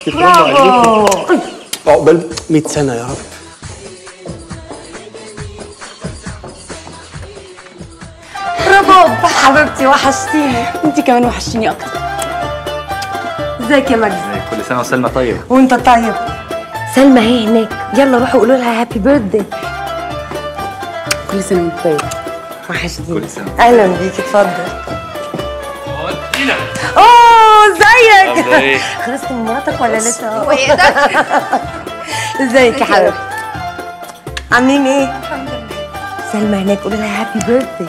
برافو. عقبال 100 سنه يا رب. برافو حبيبتي، وحشتيني. انت كمان وحشتيني اكتر. ازيك يا مجدي؟ كل سنه وسلمى طيب. وانت طيب. سلمى اهي هناك، يلا روحوا قولوا لها هابي بيرثدي. كل سنه وانت طيب. وحشتيني. كل سنه. اهلا بيك، اتفضل. دينا. اوه ازيك؟ عامله ايه؟ خلصت من مراتك ولا لسه؟ ازيك يا حبيبتي؟ عاملين ايه؟ الحمد لله. سلمى هناك قولوا لها هابي بيرثدي.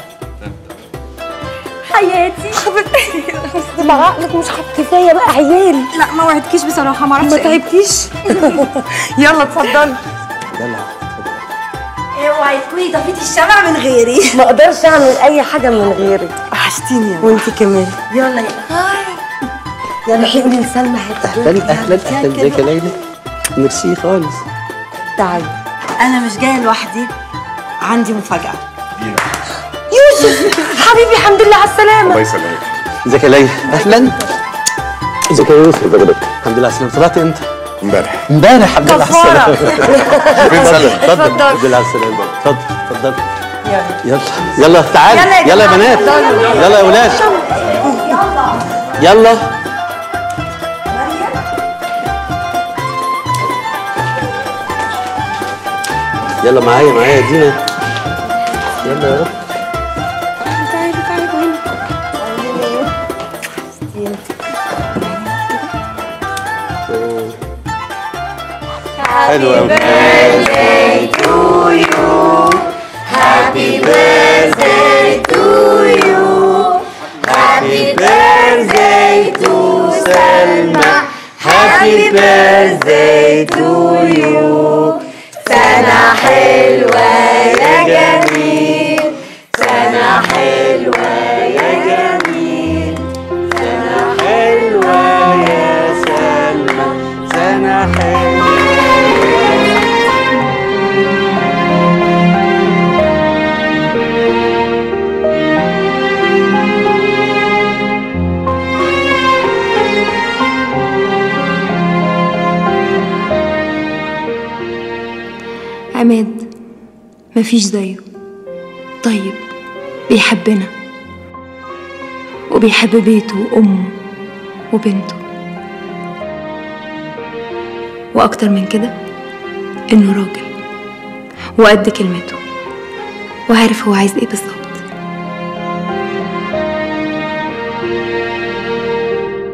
حياتي حبيبتي بس بعقلك مش كفايه بقى عيال. لا ما وعدتكيش بصراحه، ما اعرفش. ما تعبتيش؟ يلا اتفضلي. يلا اوعي تكوني طفيتي الشمع من غيري. ما اقدرش اعمل اي حاجه من غيرك. وحشتيني يا وانت كمان. يلا يلا روحي قولي لسلمى اهلا اهلا اهلا. ازيك يا ليلى؟ ميرسي خالص. تعالي. انا مش جايه لوحدي، عندي مفاجاه. يوسف حبيبي الحمد لله على السلامه. الله يسلمك. ازيك يا ليلى؟ اهلا. ازيك يا يوسف؟ الحمد لله على السلامه. طلعت امتى؟ امبارح. امبارح الحمد لله على السلامه. فين سلمى؟ اتفضل. الحمد لله على السلامه. اتفضل اتفضل. يلا يلا تعالي. يلا يا بنات. يلا يا ولاد. يلا. يلا معايا يا دينا. يلا يا رب. تعالي تعالي هنا. حلو قوي. Happy birthday to you. Happy birthday to Selma. Happy birthday to you. سنة حلوة يا جميل. سنة حلوة يا جميل. سنة حلوة يا سلمى. سنة حلوة. عماد مفيش زيه، طيب بيحبنا وبيحب بيته وأمه وبنته، وأكتر من كده إنه راجل وقد كلمته وعارف هو عايز إيه بالظبط.